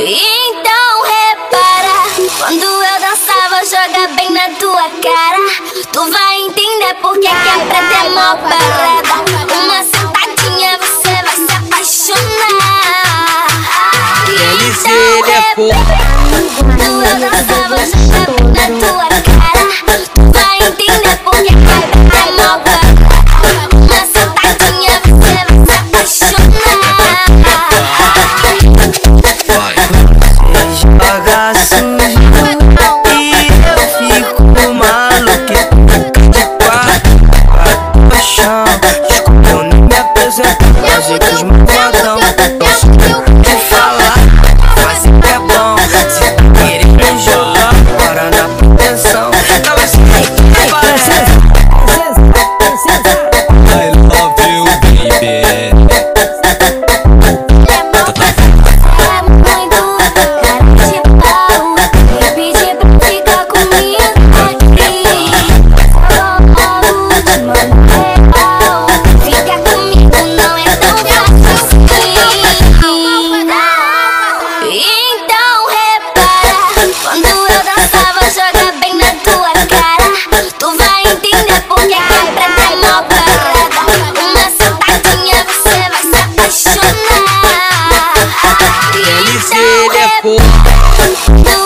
Então repara, quando eu dançava, joga bem na tua cara. Tu vai entender porque que é pra ter mó parada. Uma sentadinha você vai se apaixonar. Então repara, quando eu dançava, joga bem na tua cara. Tu vai entender porque que é pra ter mó parada. Uma sentadinha você vai se apaixonar. Joga sujo e eu fico maluco. De quatro no chão, eu nem me apresento. Fazer que os malvadão de falar, fazer que é bom. Se tu querer me jogar, bora na proteção. Não vai ser I love you, baby. Então repara,